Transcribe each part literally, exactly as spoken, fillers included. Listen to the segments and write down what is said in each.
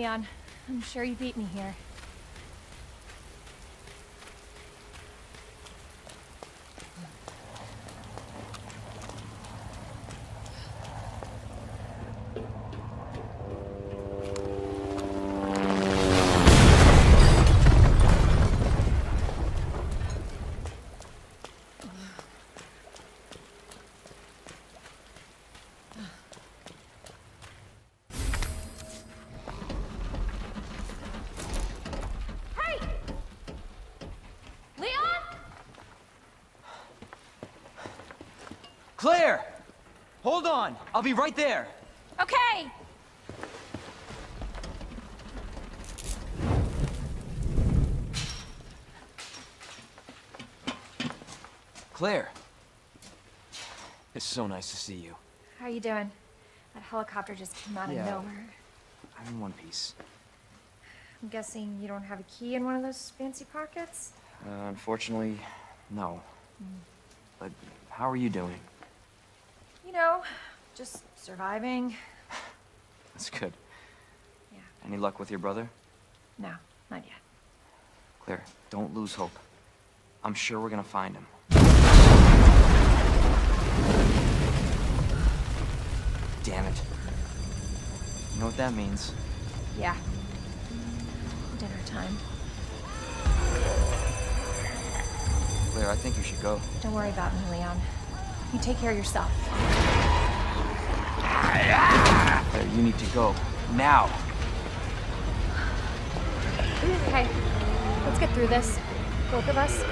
Leon. I'm sure you beat me here. Claire! Hold on! I'll be right there! Okay! Claire! It's so nice to see you. How are you doing? That helicopter just came out of Yeah. nowhere. I'm in one piece. I'm guessing you don't have a key in one of those fancy pockets? Uh, unfortunately, no. Mm. But how are you doing? You know, just surviving. That's good. Yeah. Any luck with your brother? No, not yet. Claire, don't lose hope. I'm sure we're gonna find him. Damn it. You know what that means? Yeah. Dinner time. Claire, I think you should go. Don't worry about me, Leon. You take care of yourself. Claire, you need to go. Now! Okay, let's get through this. Both of us.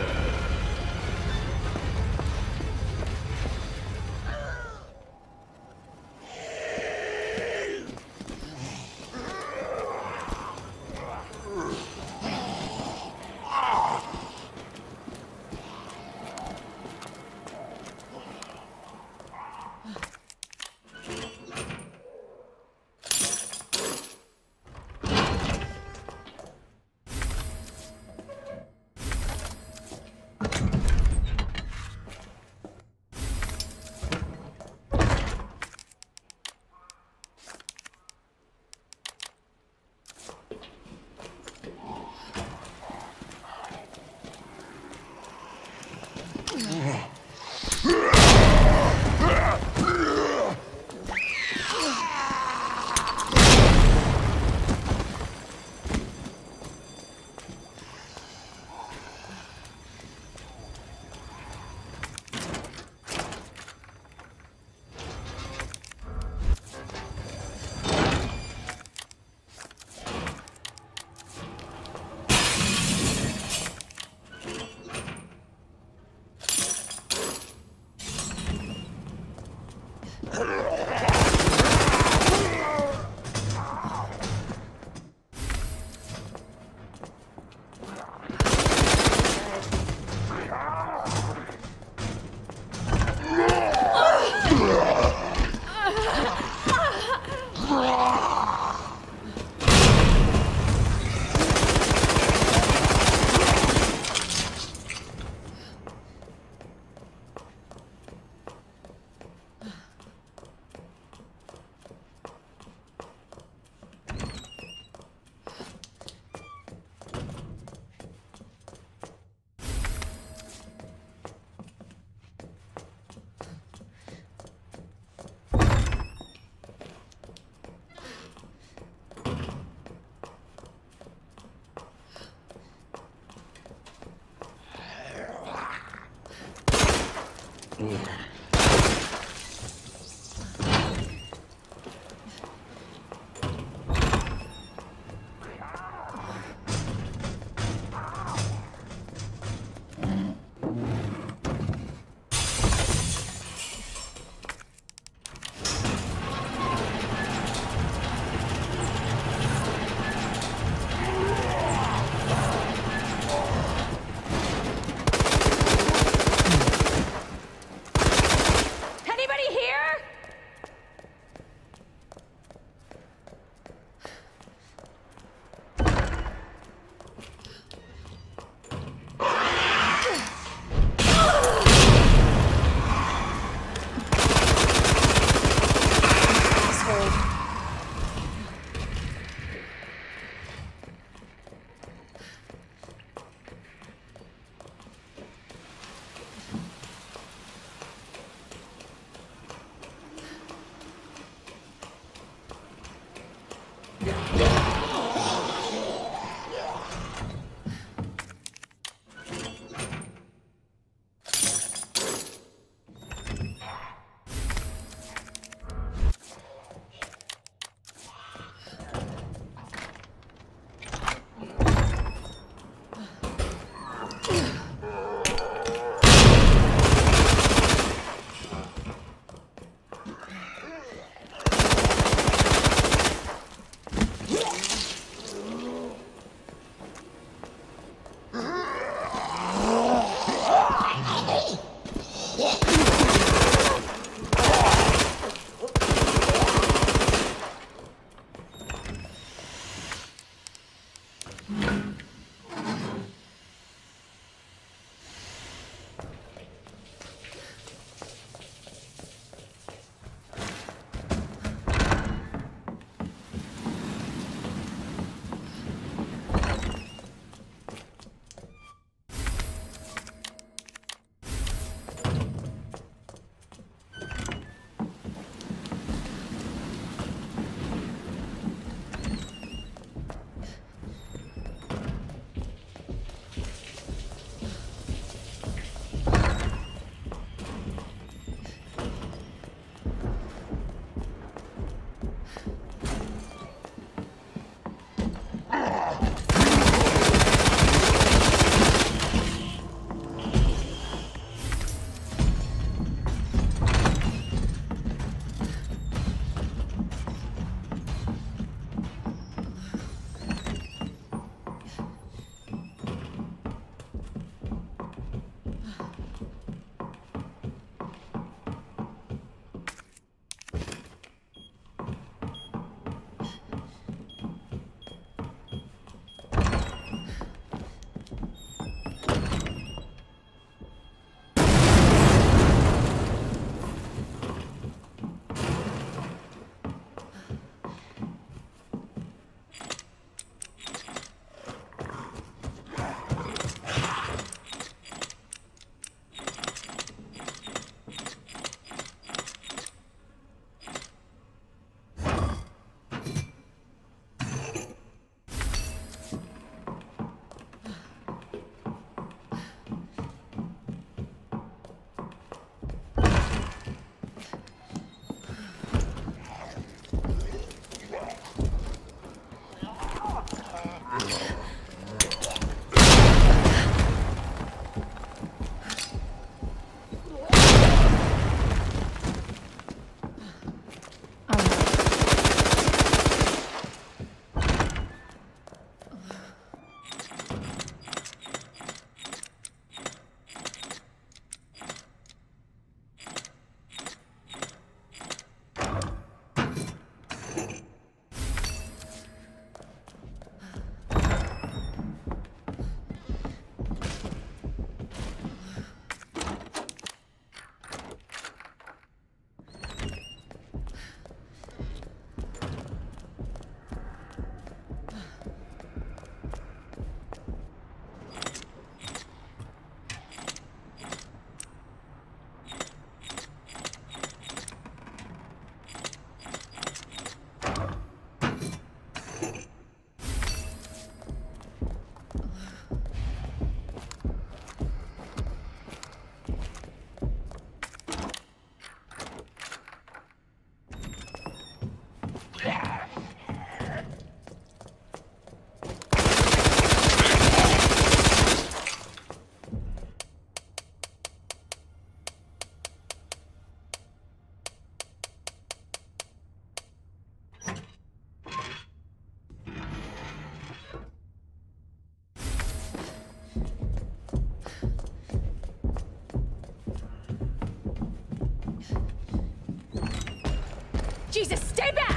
Jesus, stay back!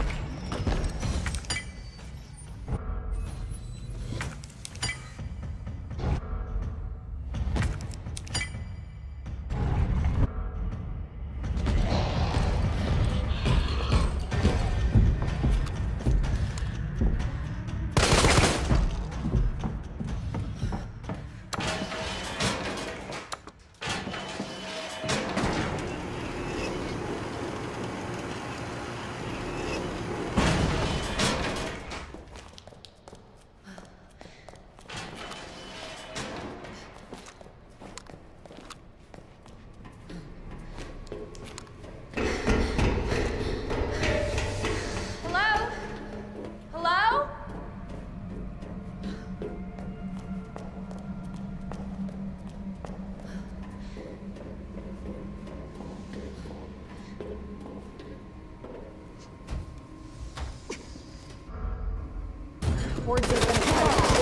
Boards are gonna fall.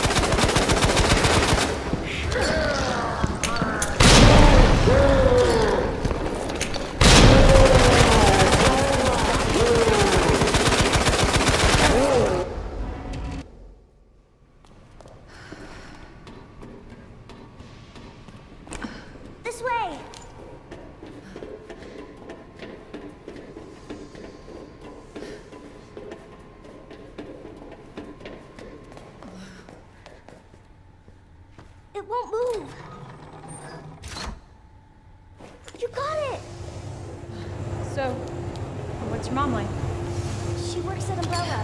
This way! It won't move. You got it! So, what's your mom like? She works at Umbrella.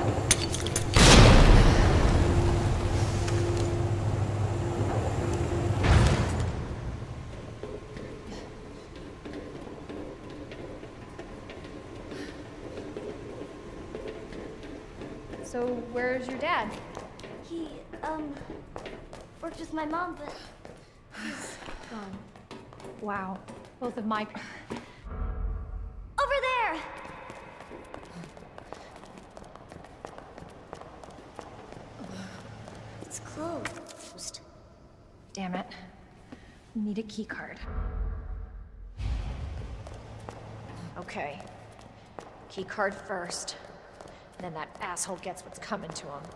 So, where's your dad? He, um, worked with my mom, but Gone. Wow. Both of my... over there! It's closed. Damn it. Need a key card. Okay. Key card first. And then that asshole gets what's coming to him.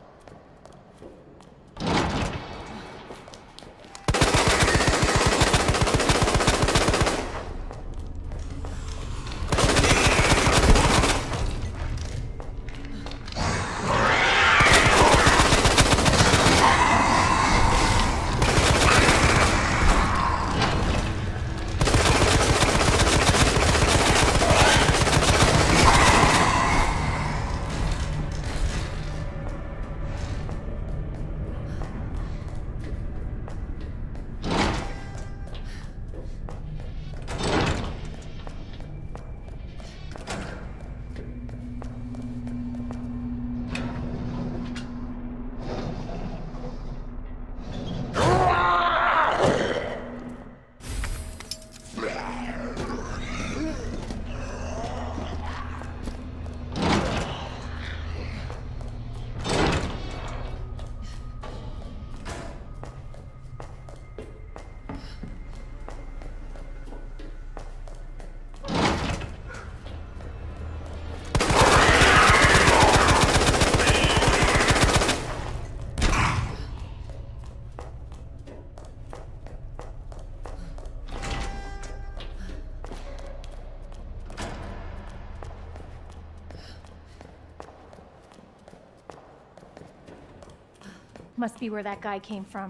Must be where that guy came from.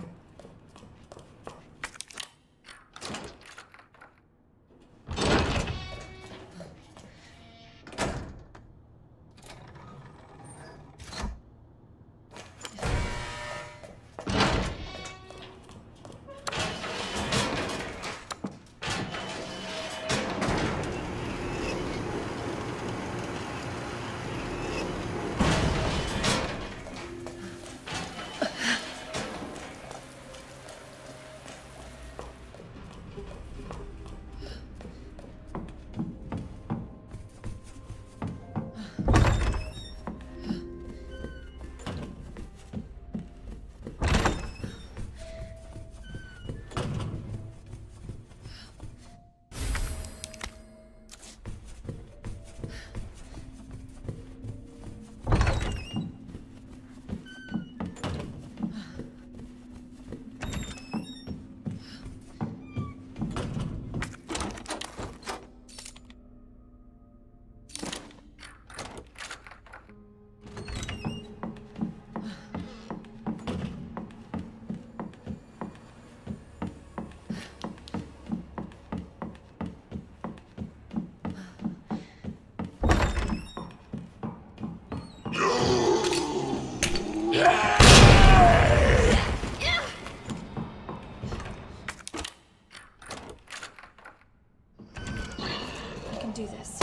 do this.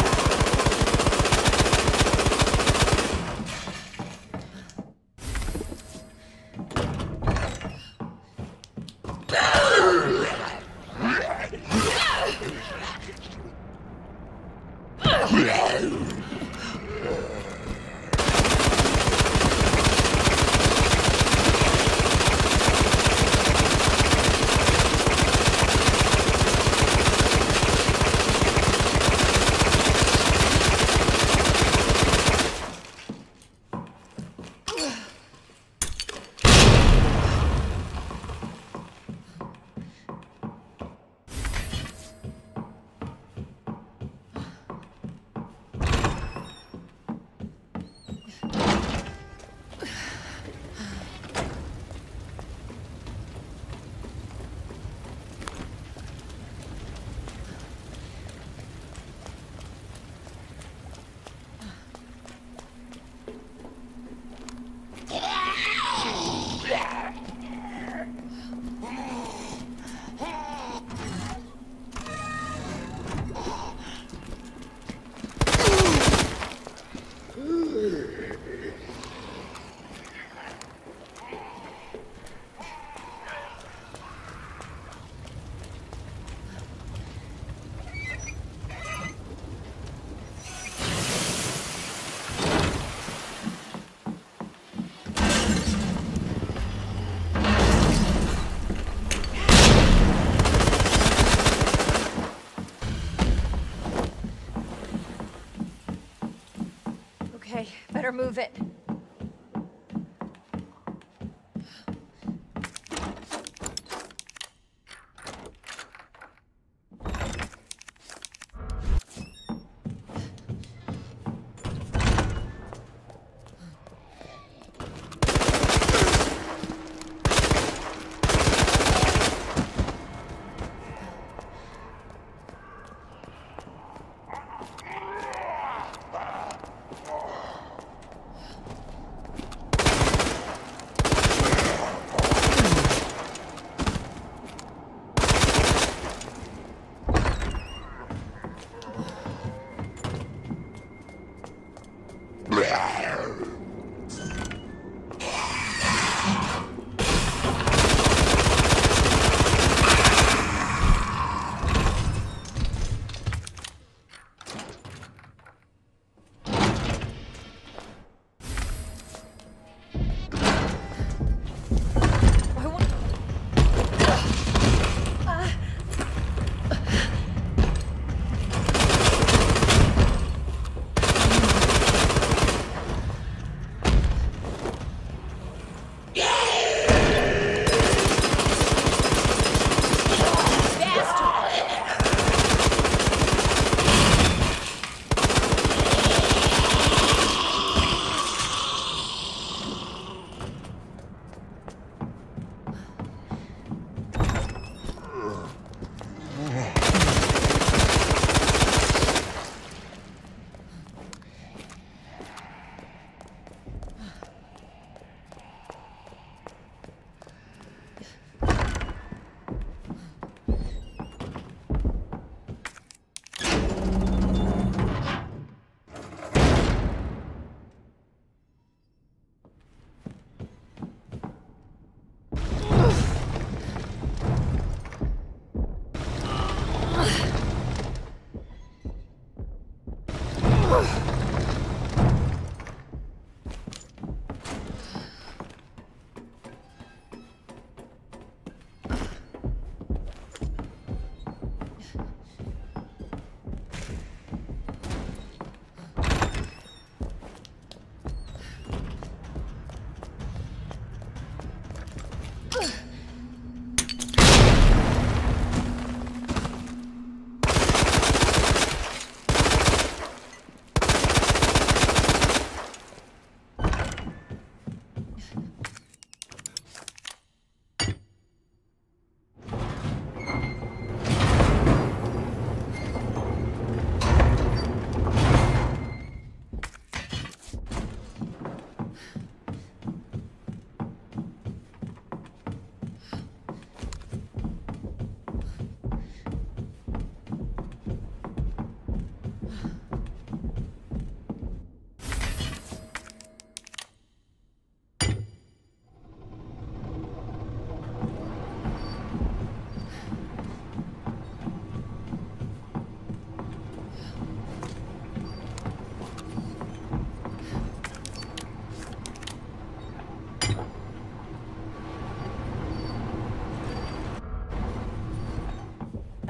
Okay, better move it.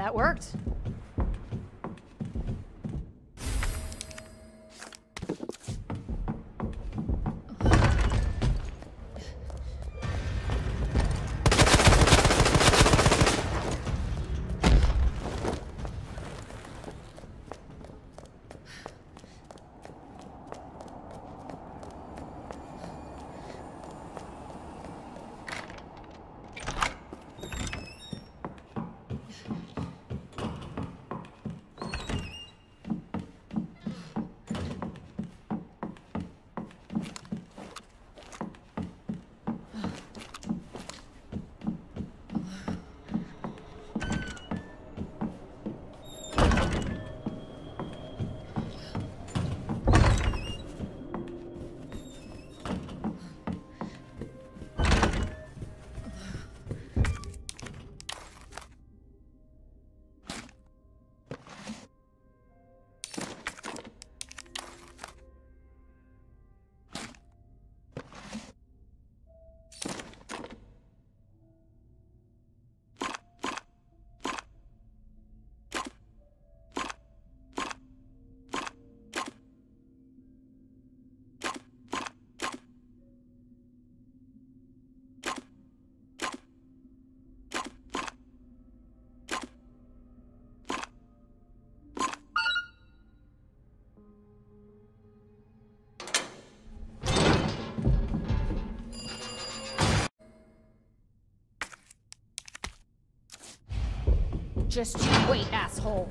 that worked. Just you wait, asshole.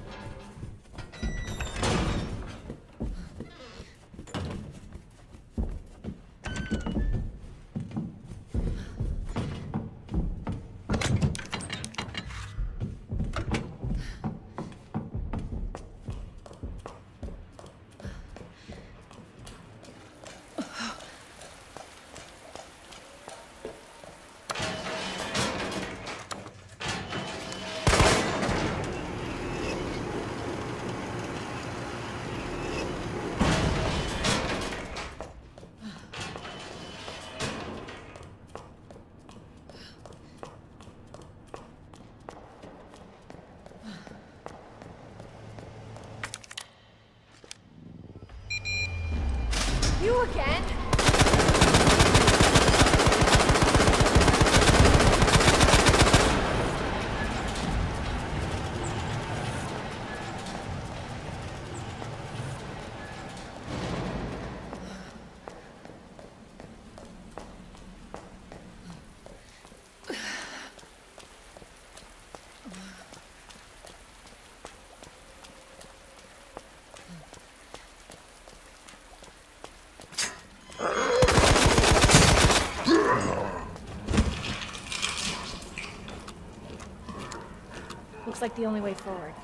You again? Looks like the only way forward.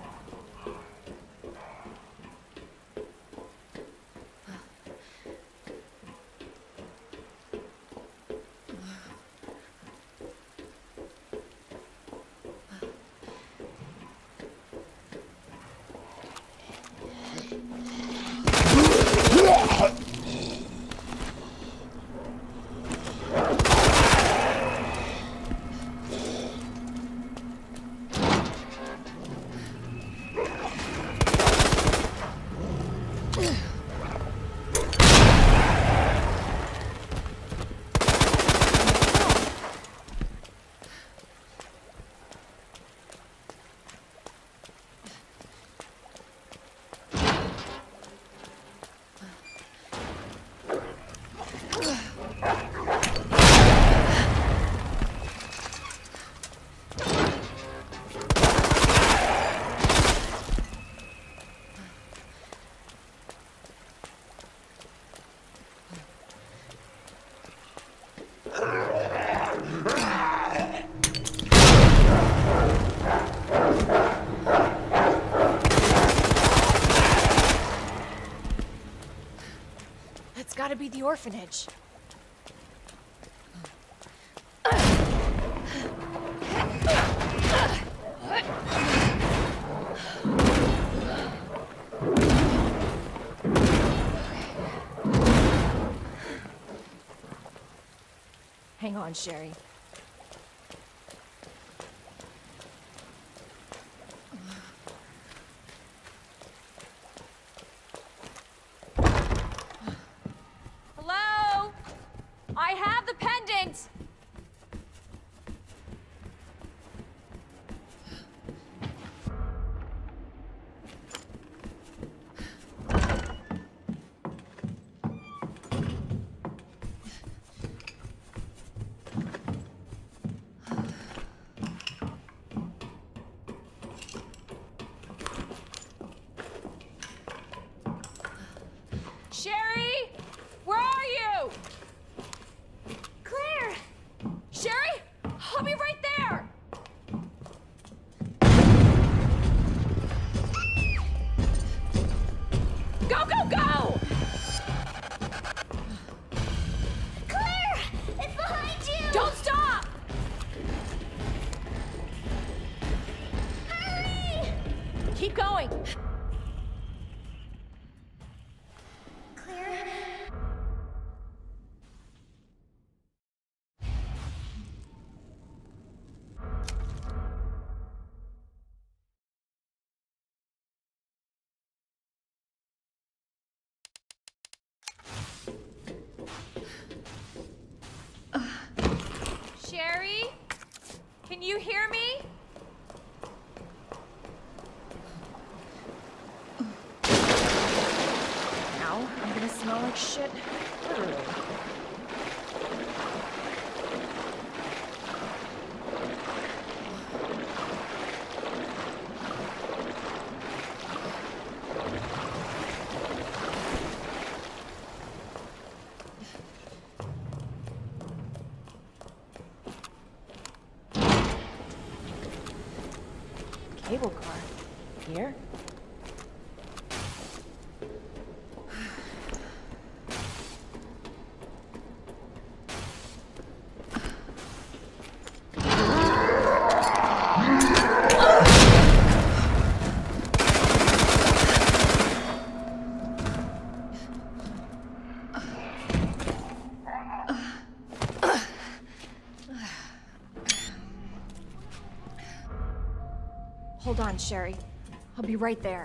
It's gotta be the orphanage. Hang on, Sherry. Keep going! Claire? Sherry? Can you hear me? Now I'm gonna smell like shit. Literally. Cable car. Here? Hold on, Sherry. I'll be right there.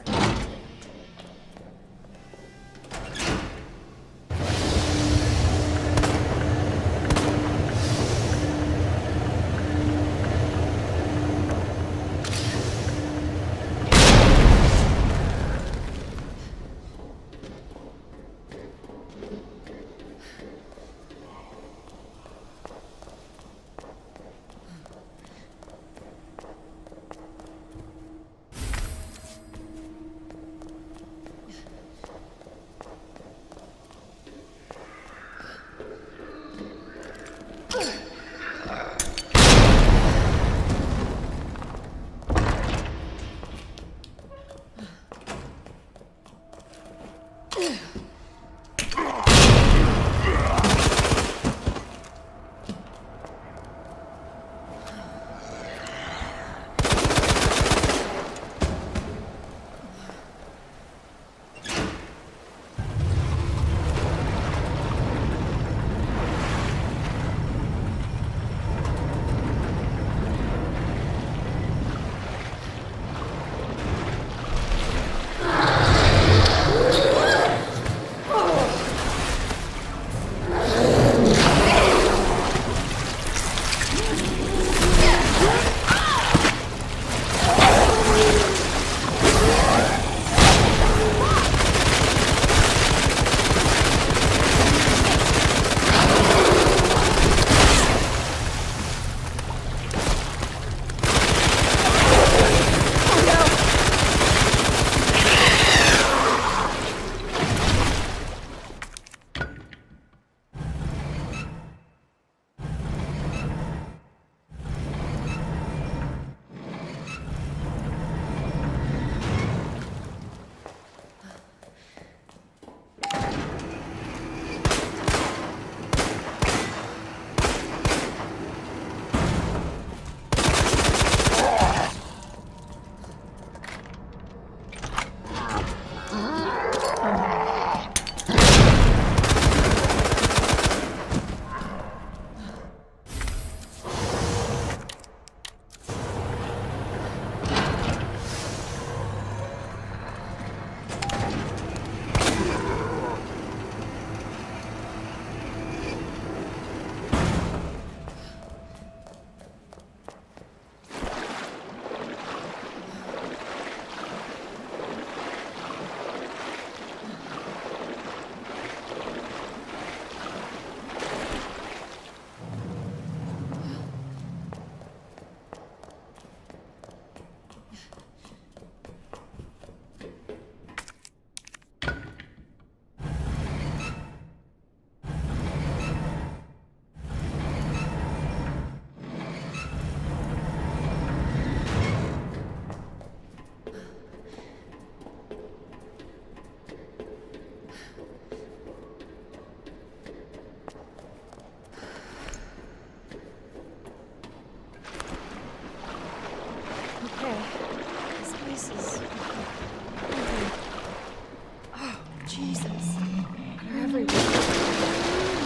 This place is this? Oh, Jesus. They're everywhere.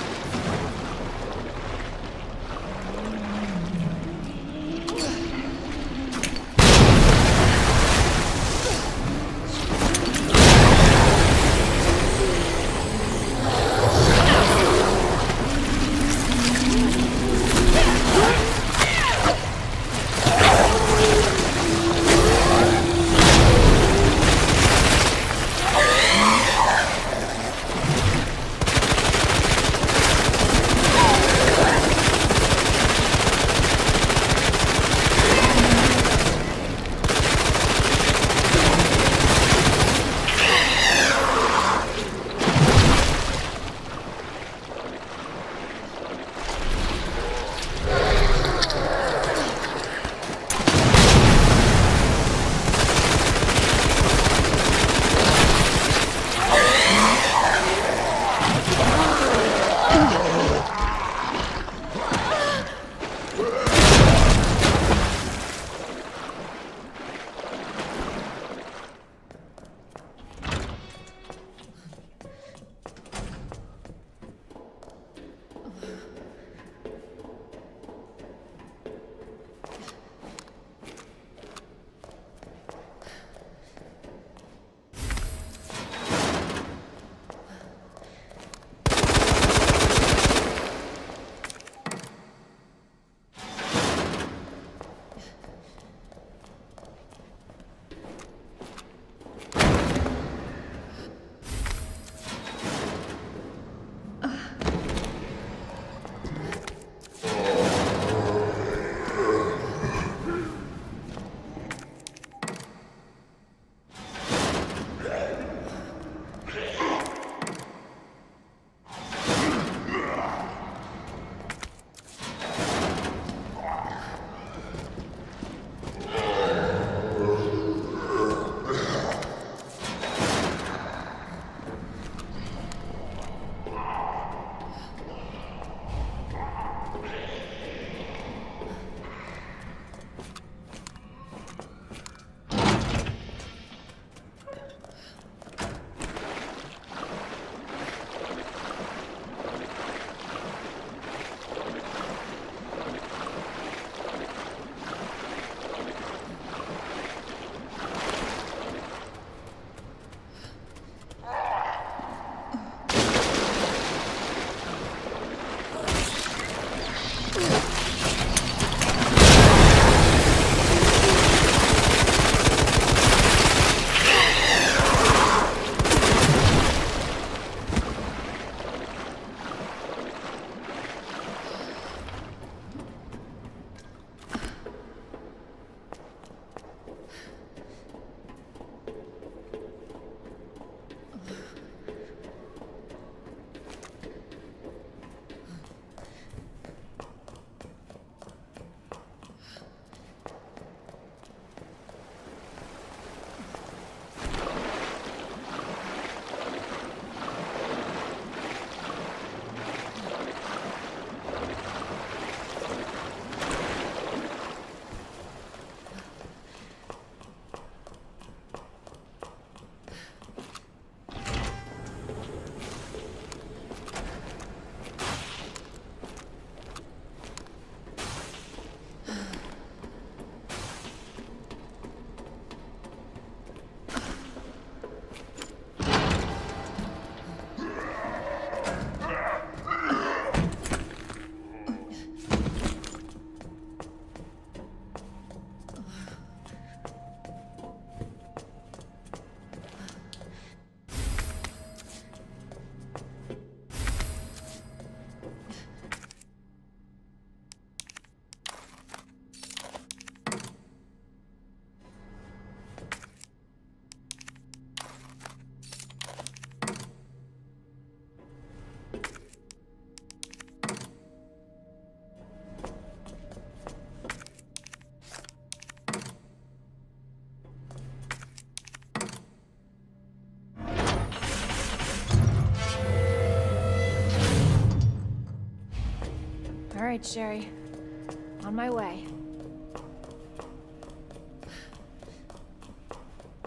right, Sherry. On my way.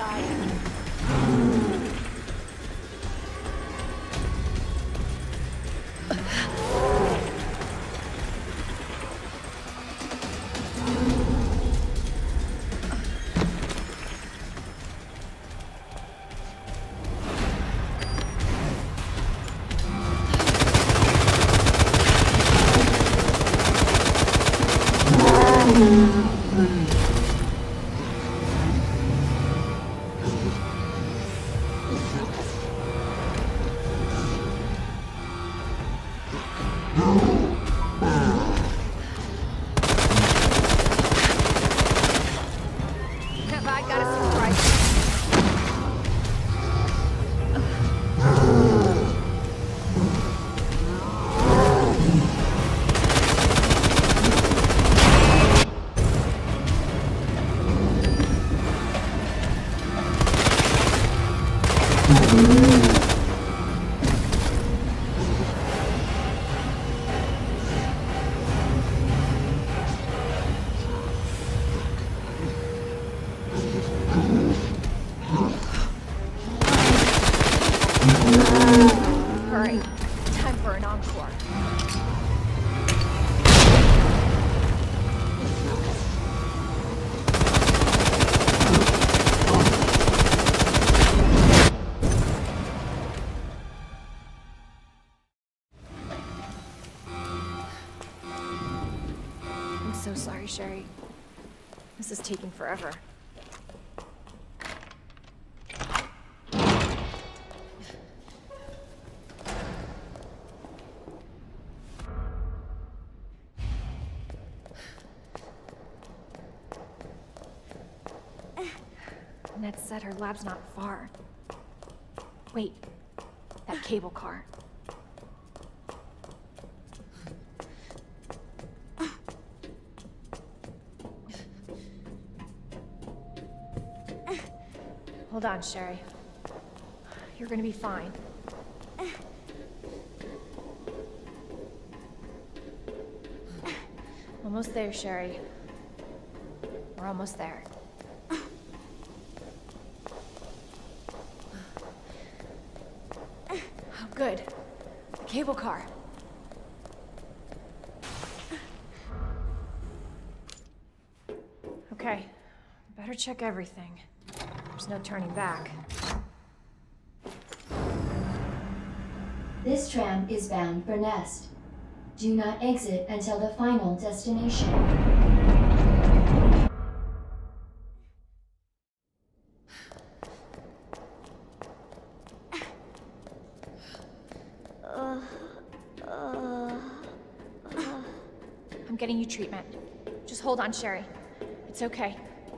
die. Have I got a surprise? All right, time for an encore. I'm so sorry, Sherry. This is taking forever. Ned said her lab's not far. Wait, that cable car. Hold on, Sherry. You're gonna be fine. Almost there, Sherry. We're almost there. Oh, good. The cable car. Okay. Better check everything. There's no turning back. This tram is bound for Nest. Do not exit until the final destination. I'm getting you treatment. Just hold on, Sherry. It's okay.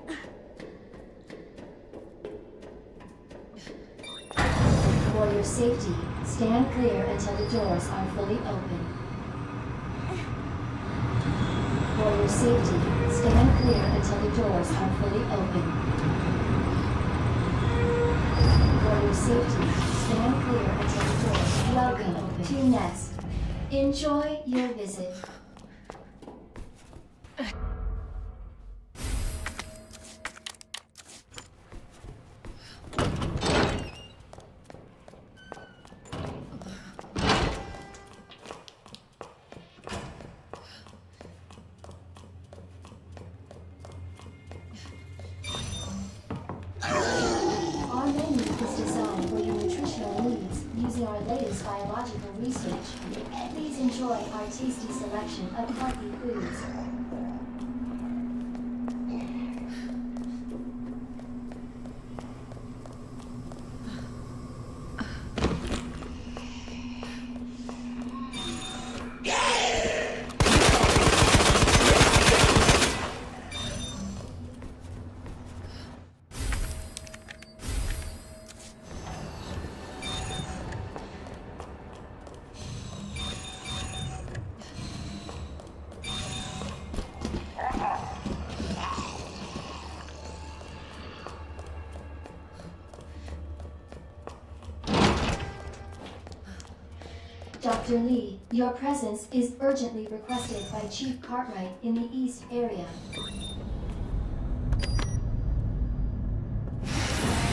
For your safety, stand clear until the doors are fully open. For your safety, stand clear until the doors are fully open. For your safety, stand clear until the doors are Welcome open. To Nest. Enjoy your visit. Our menu is designed for your nutritional needs using our latest biological research. Please enjoy our tasty selection of healthy foods. Doctor Lee, your presence is urgently requested by Chief Cartwright in the East area.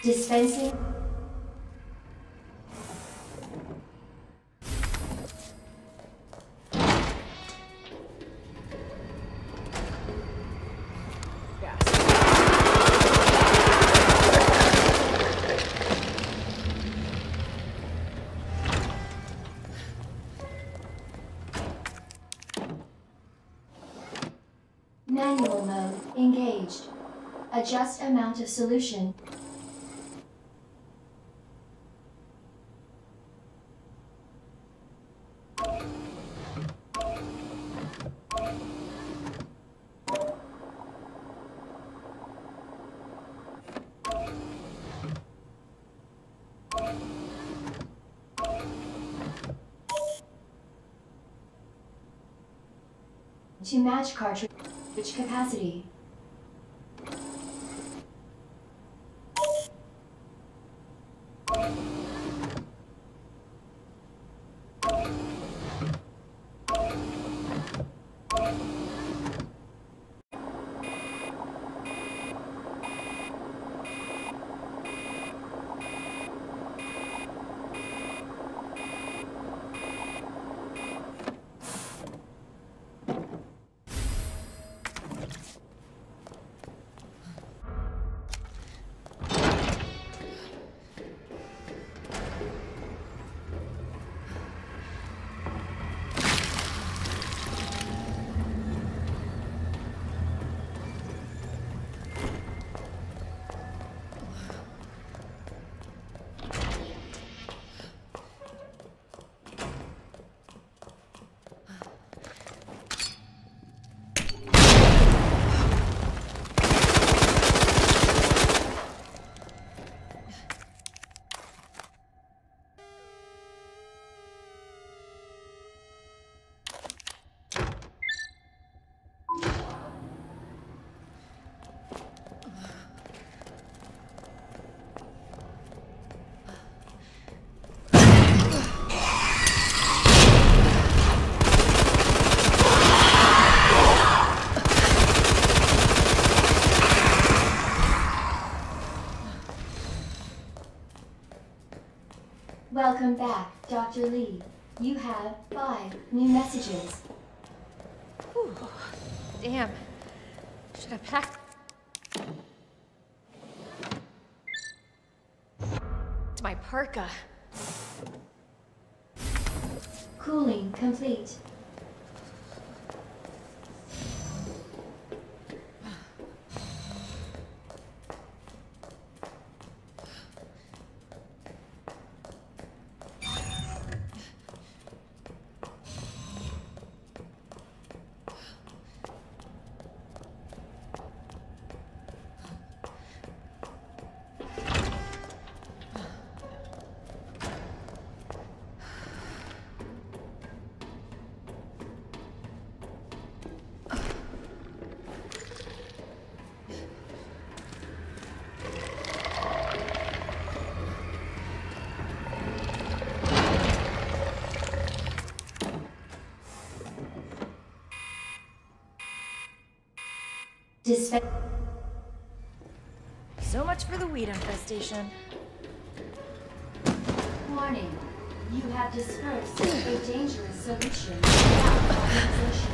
Dispensing. Manual mode engaged. Adjust amount of solution. To match cartridge capacity. Welcome back, Doctor Lee. You have five new messages. Whew. Damn. Should have packed my parka. Cooling complete. Dispen- So much for the weed infestation. Warning. You have dispersed a dangerous solution without authorization.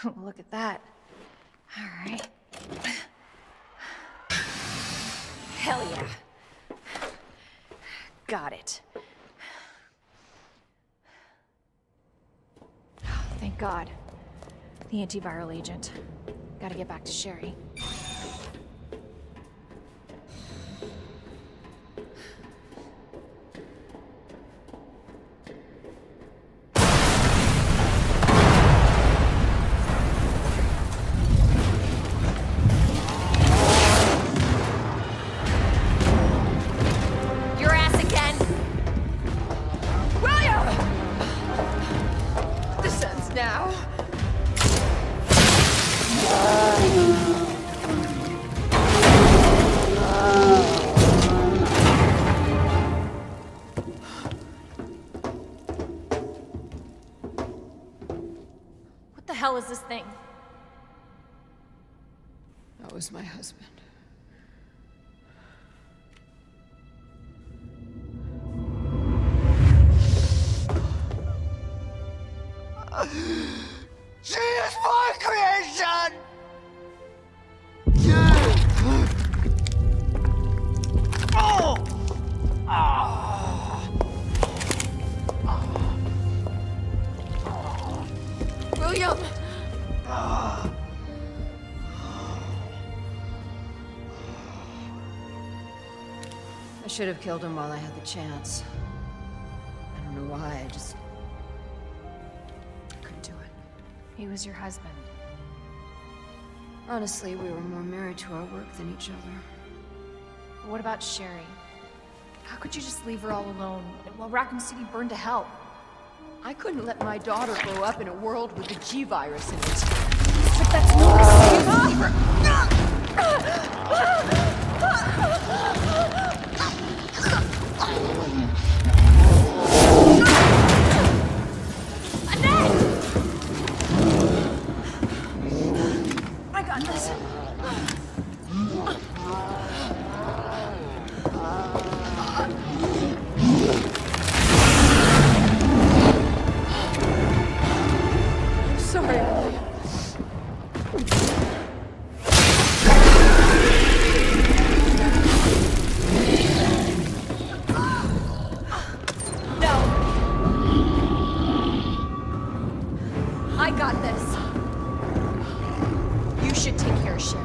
Look at that. All right. Hell yeah. Got it. Oh, thank God. The antiviral agent. Gotta get back to Sherry. What the hell is this thing? That was my husband. She is my creation! Oh! William! I should have killed him while I had the chance. I don't know why, I just... couldn't do it. He was your husband. Honestly, we were more married to our work than each other. What about Sherry? How could you just leave her all alone while Raccoon City burned to hell? I couldn't let my daughter grow up in a world with the G virus in it. But that's no excuse. Leave her. I got this. Sorry, Emily. No. I got this. You should take care of Sherry.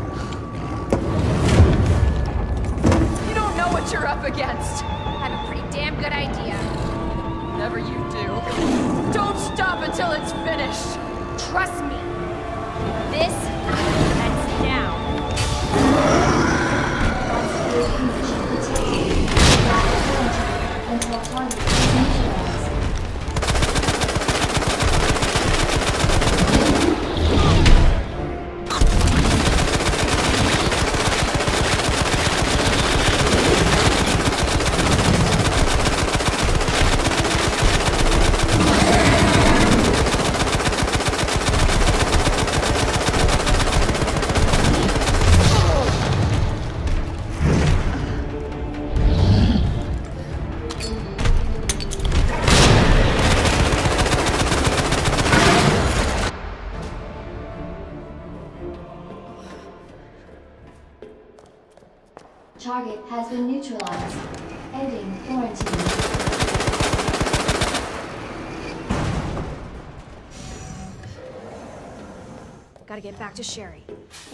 You don't know what you're up against. I have a pretty damn good idea. Whatever you do, don't stop until it's finished. Trust me. This ends now. Until target is neutralized. Target has been neutralized. Ending quarantine. Gotta get back to Sherry.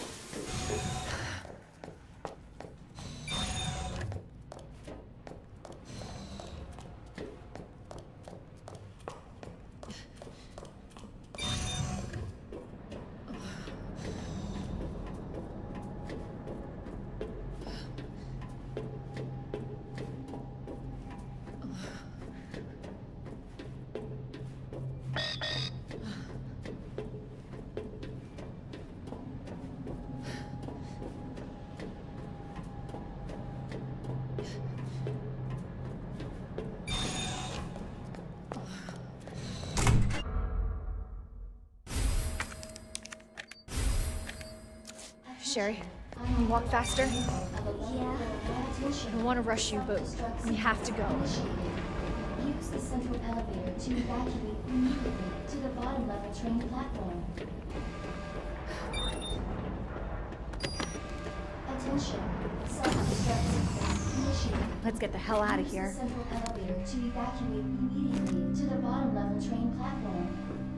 Sherry, can you walk faster? Yeah. I don't want to rush you, but we have to go. Use Use the central elevator to evacuate immediately to the bottom level train platform. Attention. Self-destruct sequence initiated. Let's get the hell out of Use here. the central elevator to evacuate immediately to the bottom level train platform.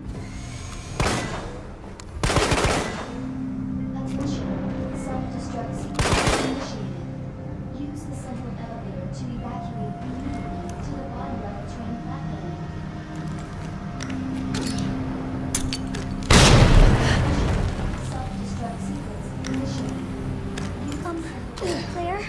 Attention. Self-destruct sequence initiated. Use the central elevator to evacuate immediately to the bottom level train platform. Self-destruct sequence initiated. Um, Claire?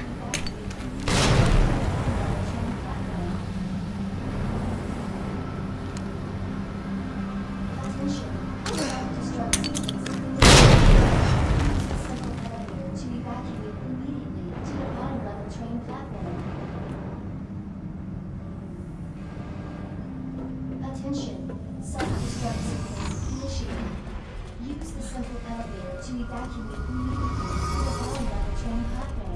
Attention, self-destruct sequence initiated. Use the central elevator to evacuate immediately to the bottom level train platform.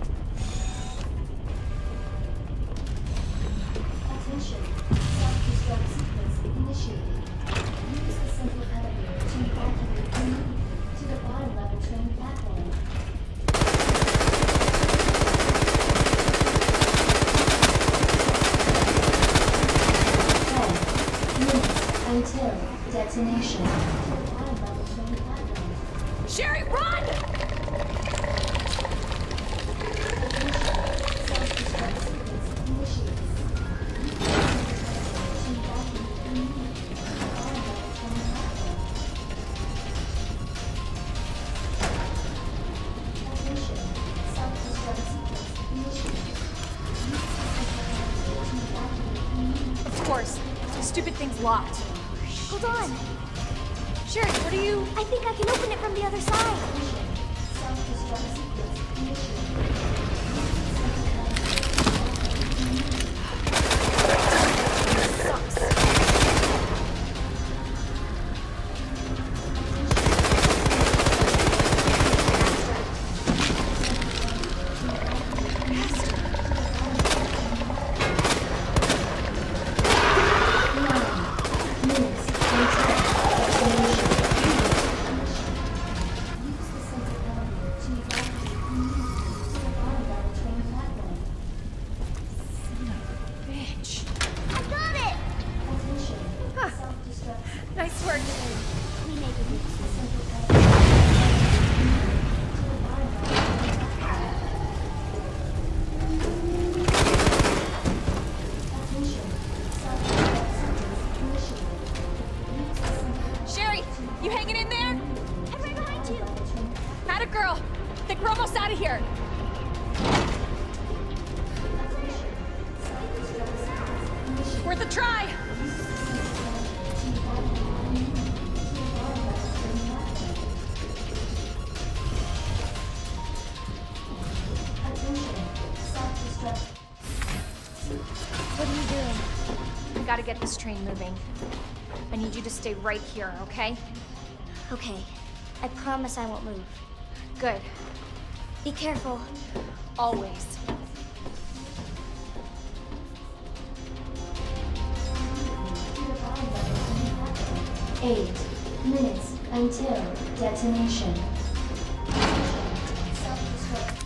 Attention, self-destruct sequence initiated. Use the central elevator to evacuate immediately to the bottom level train platform. Until detonation. Sherry, run! Of course. This stupid thing's locked. Hold on. Sherry, what are you... I think I can open it from the other side. Sucks. Bitch. I got it! Huh. Nice work. We made it. Sherry, you hanging in there? I'm right behind you. Atta girl. Think we're almost out of here. Worth a try. What are you doing? We gotta get this train moving. I need you to stay right here, okay? Okay. I promise I won't move. Good. Be careful. Always. Eight minutes until detonation. Self-destruct.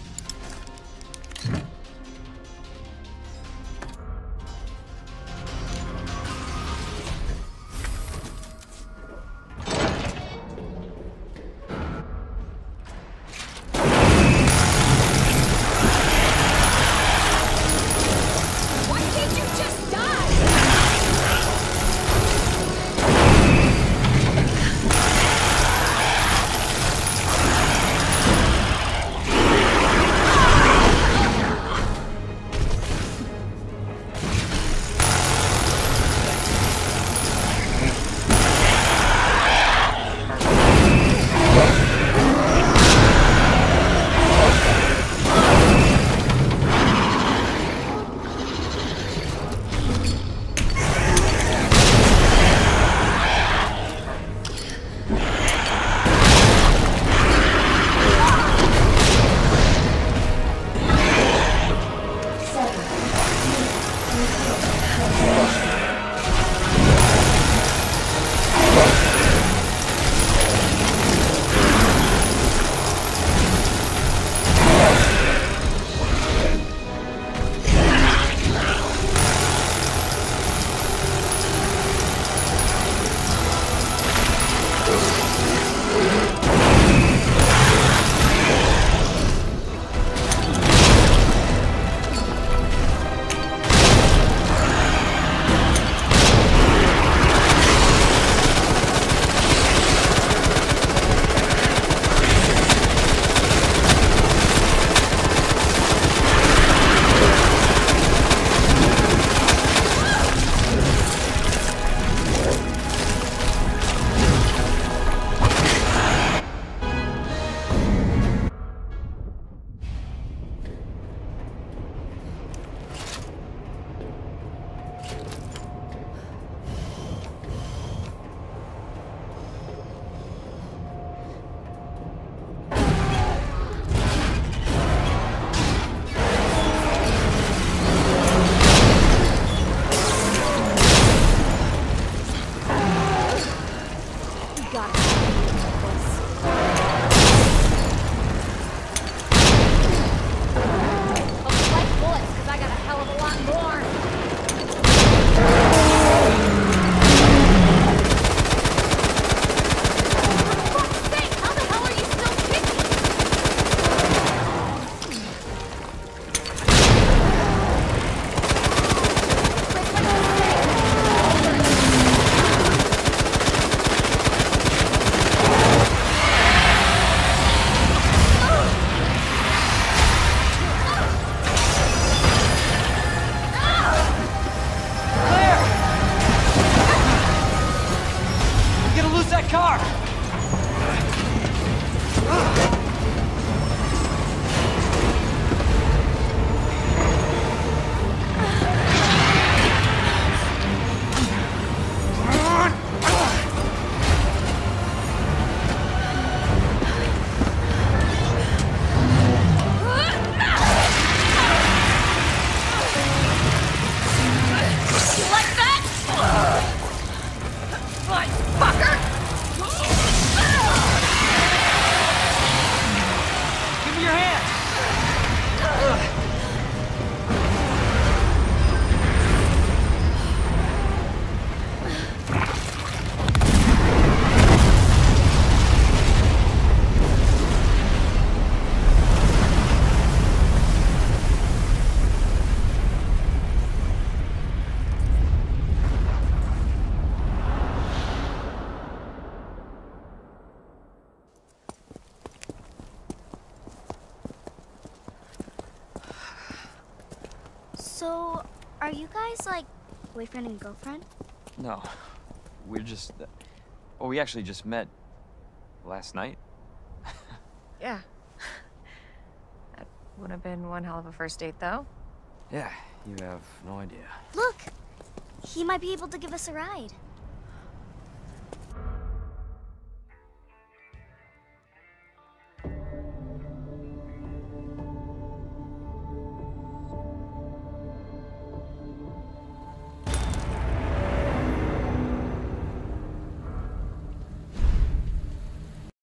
Why can't you just die? car! Give me your hand! So, are you guys like boyfriend and girlfriend? No. We're just... Uh, well, we actually just met last night. Yeah. That would have been one hell of a first date, though. Yeah, you have no idea. Look! He might be able to give us a ride.